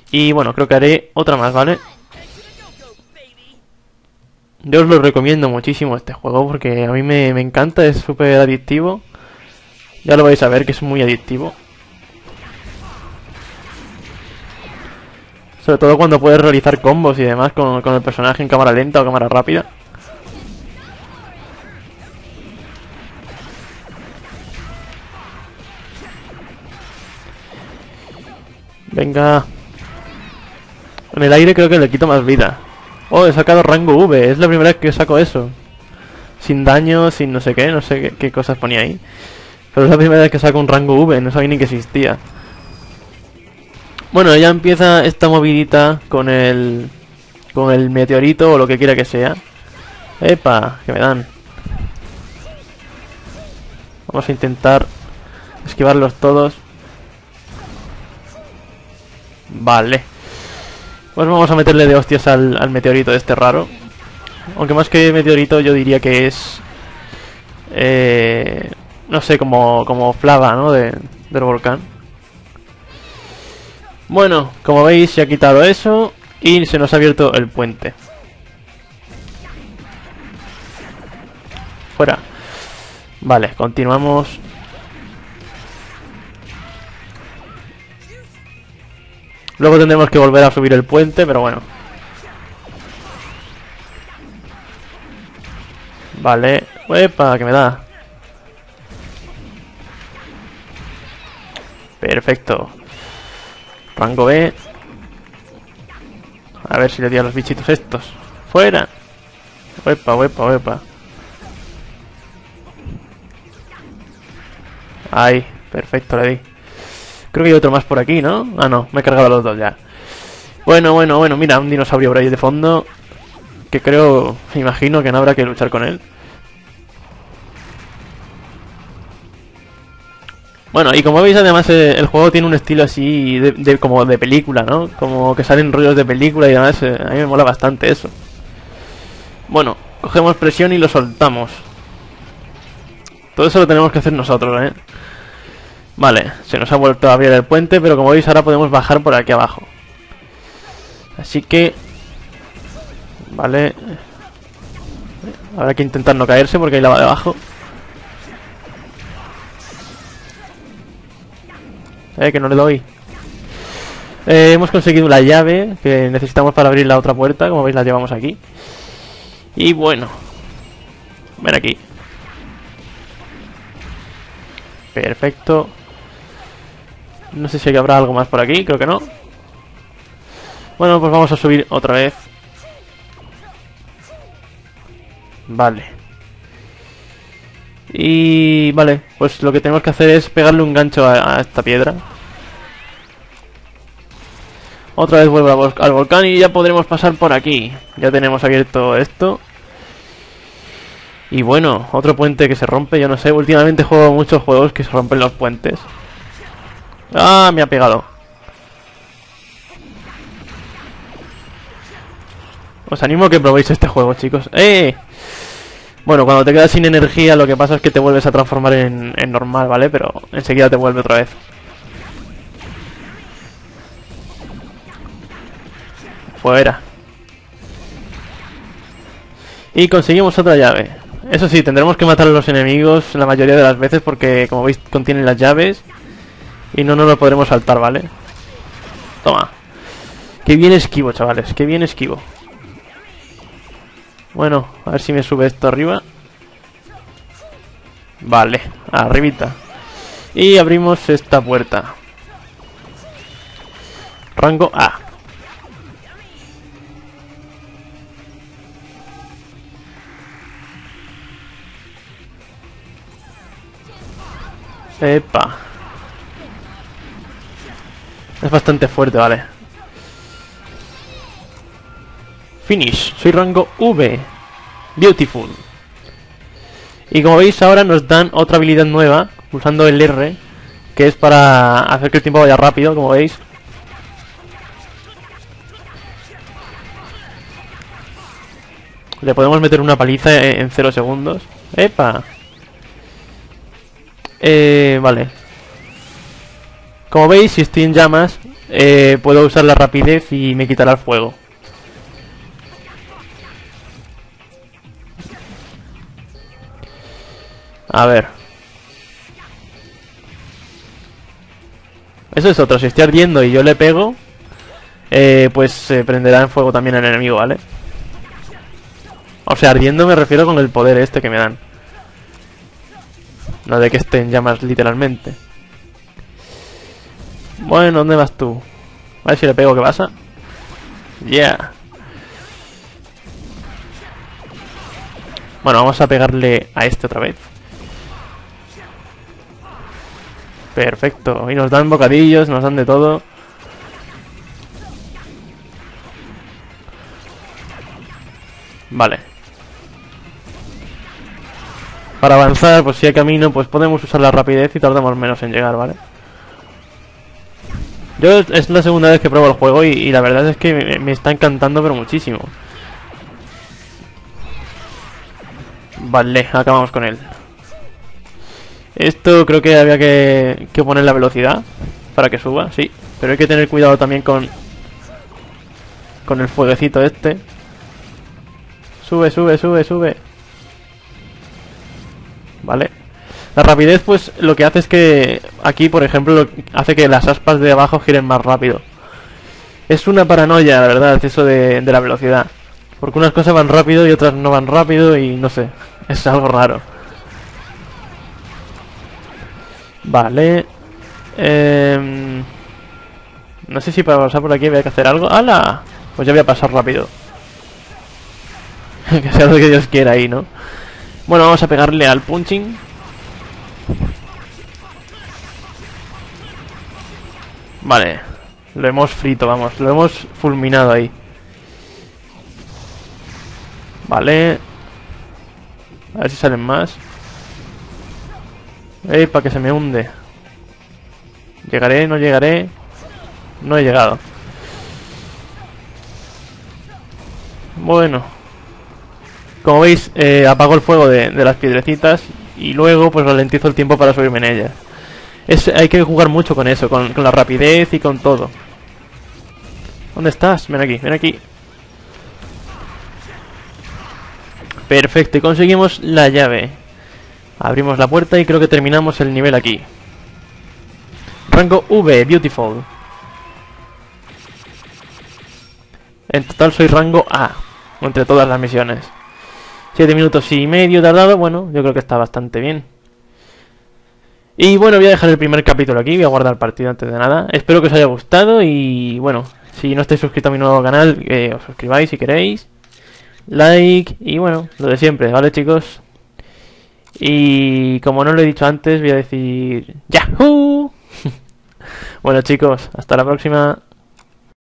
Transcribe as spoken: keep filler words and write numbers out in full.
Y bueno, creo que haré otra más, ¿vale? Yo os lo recomiendo muchísimo este juego porque a mí me, me encanta, es súper adictivo. Ya lo vais a ver que es muy adictivo. Sobre todo cuando puedes realizar combos y demás con, con el personaje en cámara lenta o cámara rápida. Venga. En el aire creo que le quito más vida. Oh, he sacado rango V, es la primera vez que saco eso. Sin daño, sin no sé qué, no sé qué, qué cosas ponía ahí. Pero es la primera vez que saco un rango V, no sabía ni que existía. Bueno, ya empieza esta movidita con el... con el meteorito o lo que quiera que sea. Epa, que me dan. Vamos a intentar esquivarlos todos. Vale. Pues vamos a meterle de hostias al, al meteorito este raro. Aunque más que meteorito yo diría que es... Eh, no sé, como, como flava, ¿no? De, del volcán. Bueno, como veis se ha quitado eso y se nos ha abierto el puente. Fuera. Vale, continuamos. Luego tendremos que volver a subir el puente, pero bueno. Vale. ¡Epa! Que me da. Perfecto. Rango B. A ver si le di a los bichitos estos. ¡Fuera! ¡Epa, epa, epa! Ahí. Perfecto, le di. Creo que hay otro más por aquí, ¿no? Ah, no, me he cargado los dos ya. Bueno, bueno, bueno, mira, un dinosaurio por ahí de fondo. Que creo, me imagino que no habrá que luchar con él. Bueno, y como veis además eh, el juego tiene un estilo así de, de, como de película, ¿no? Como que salen rollos de película y demás, eh, a mí me mola bastante eso. Bueno, cogemos presión y lo soltamos. Todo eso lo tenemos que hacer nosotros, ¿eh? Vale, se nos ha vuelto a abrir el puente, pero como veis ahora podemos bajar por aquí abajo. Así que... Vale. Habrá que intentar no caerse porque hay lava debajo. Eh, que no le doy. Eh, hemos conseguido la llave que necesitamos para abrir la otra puerta. Como veis la llevamos aquí. Y bueno. Ven aquí. Perfecto. No sé si habrá algo más por aquí, creo que no. Bueno, pues vamos a subir otra vez. Vale. Y... vale, pues lo que tenemos que hacer es pegarle un gancho a, a esta piedra. Otra vez vuelvo al, al volcán y ya podremos pasar por aquí. Ya tenemos abierto esto. Y bueno, otro puente que se rompe, yo no sé. Últimamente juego muchos juegos que se rompen los puentes. ¡Ah! Me ha pegado. Os animo a que probéis este juego, chicos. ¡Eh! Bueno, cuando te quedas sin energía lo que pasa es que te vuelves a transformar en, en normal, ¿vale? Pero enseguida te vuelve otra vez. Fuera. Y conseguimos otra llave. Eso sí, tendremos que matar a los enemigos la mayoría de las veces porque, como veis, contienen las llaves. Y no nos lo podremos saltar, ¿vale? Toma. Qué bien esquivo, chavales, qué bien esquivo. Bueno, a ver si me sube esto arriba. Vale, arribita. Y abrimos esta puerta. Rango A. Epa. Es bastante fuerte, vale. Finish. Soy rango V. Beautiful. Y como veis ahora nos dan otra habilidad nueva, pulsando el R, que es para hacer que el tiempo vaya rápido, como veis. Le podemos meter una paliza en cero segundos. ¡Epa! Eh, vale. Como veis, si estoy en llamas, eh, puedo usar la rapidez y me quitará el fuego. A ver. Eso es otro, si estoy ardiendo y yo le pego, eh, pues se prenderá en fuego también el enemigo, ¿vale? O sea, ardiendo me refiero con el poder este que me dan. No de que esté en llamas literalmente. Bueno, ¿dónde vas tú? A ver si le pego, ¿qué pasa? Yeah. Bueno, vamos a pegarle a este otra vez. Perfecto. Y nos dan bocadillos, nos dan de todo. Vale. Para avanzar, pues si hay camino, pues podemos usar la rapidez y tardamos menos en llegar, ¿vale? Yo es la segunda vez que pruebo el juego y, y la verdad es que me, me está encantando pero muchísimo. Vale, acabamos con él. Esto creo que había que, que poner la velocidad para que suba, sí. Pero hay que tener cuidado también con con el fueguecito este. Sube, sube, sube, sube. Vale. La rapidez, pues, lo que hace es que aquí, por ejemplo, hace que las aspas de abajo giren más rápido. Es una paranoia, la verdad, eso de, de la velocidad. Porque unas cosas van rápido y otras no van rápido y no sé. Es algo raro. Vale. Eh, no sé si para pasar por aquí había que hacer algo. ¡Hala! Pues ya voy a pasar rápido. Que sea lo que Dios quiera ahí, ¿no? Bueno, vamos a pegarle al punching. Vale. Lo hemos frito, vamos. Lo hemos fulminado ahí. Vale. A ver si salen más. ¡Ey! Para que se me hunde. ¿Llegaré? ¿No llegaré? No he llegado. Bueno. Como veis, eh, apago el fuego de, de las piedrecitas y luego pues ralentizo el tiempo para subirme en ellas. Es, hay que jugar mucho con eso, con, con la rapidez y con todo. ¿Dónde estás? Ven aquí, ven aquí. Perfecto, y conseguimos la llave. Abrimos la puerta y creo que terminamos el nivel aquí. Rango V, Beautiful. En total soy rango A, entre todas las misiones. Siete minutos y medio tardado, bueno, yo creo que está bastante bien. Y bueno, voy a dejar el primer capítulo aquí, voy a guardar partida antes de nada. Espero que os haya gustado y bueno, si no estáis suscritos a mi nuevo canal, que eh, os suscribáis si queréis. Like y bueno, lo de siempre, ¿vale, chicos? Y como no lo he dicho antes, voy a decir ¡Yahoo! Bueno, chicos, hasta la próxima.